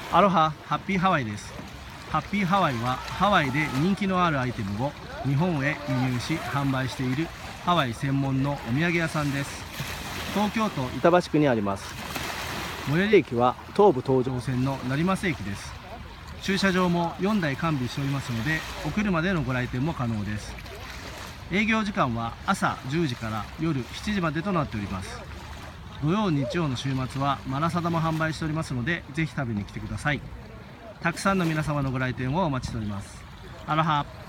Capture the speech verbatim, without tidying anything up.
アロハハッピーハワイです。ハッピーハワイはハワイで人気のあるアイテムを日本へ輸入し販売しているハワイ専門のお土産屋さんです。東京都板橋区にあります。最寄り駅は東武東上線の成増駅です。駐車場もよんだい完備しておりますので、お車でのご来店も可能です。営業時間は朝じゅうじから夜しちじまでとなっております。土曜日曜の週末はマラサダも販売しておりますので、ぜひ食べに来てください。たくさんの皆様のご来店をお待ちしております。アロハ。